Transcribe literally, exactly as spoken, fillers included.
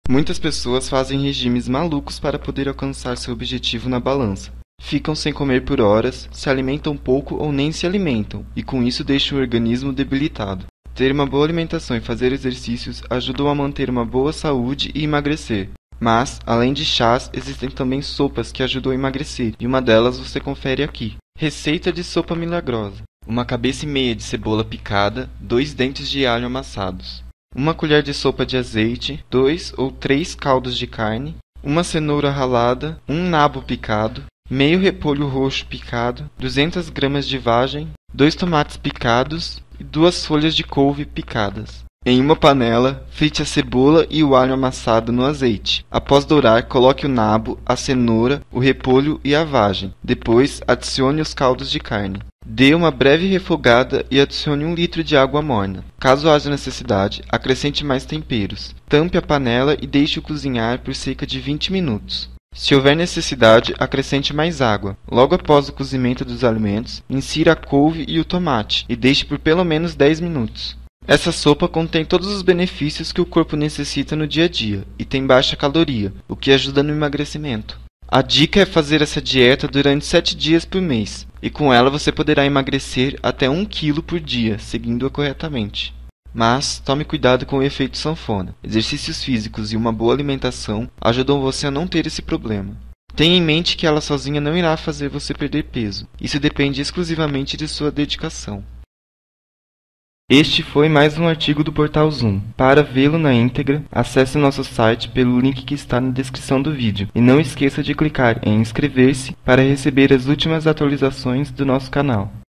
Muitas pessoas fazem regimes malucos para poder alcançar seu objetivo na balança. Ficam sem comer por horas, se alimentam pouco ou nem se alimentam, e com isso deixam o organismo debilitado. Ter uma boa alimentação e fazer exercícios ajudam a manter uma boa saúde e emagrecer. Mas, além de chás, existem também sopas que ajudam a emagrecer, e uma delas você confere aqui. Receita de sopa milagrosa. Uma cabeça e meia de cebola picada, dois dentes de alho amassados. Uma colher de sopa de azeite, dois ou três caldos de carne, uma cenoura ralada, um nabo picado, meio repolho roxo picado, duzentas gramas de vagem, dois tomates picados e duas folhas de couve picadas. Em uma panela, frite a cebola e o alho amassado no azeite. Após dourar, coloque o nabo, a cenoura, o repolho e a vagem. Depois, adicione os caldos de carne. Dê uma breve refogada e adicione um litro de água morna. Caso haja necessidade, acrescente mais temperos. Tampe a panela e deixe-o cozinhar por cerca de vinte minutos. Se houver necessidade, acrescente mais água. Logo após o cozimento dos alimentos, insira a couve e o tomate e deixe por pelo menos dez minutos. Essa sopa contém todos os benefícios que o corpo necessita no dia a dia e tem baixa caloria, o que ajuda no emagrecimento. A dica é fazer essa dieta durante sete dias por mês, e com ela você poderá emagrecer até um quilo por dia, seguindo-a corretamente. Mas tome cuidado com o efeito sanfona. Exercícios físicos e uma boa alimentação ajudam você a não ter esse problema. Tenha em mente que ela sozinha não irá fazer você perder peso. Isso depende exclusivamente de sua dedicação. Este foi mais um artigo do Portal Zoom. Para vê-lo na íntegra, acesse nosso site pelo link que está na descrição do vídeo. E não esqueça de clicar em inscrever-se para receber as últimas atualizações do nosso canal.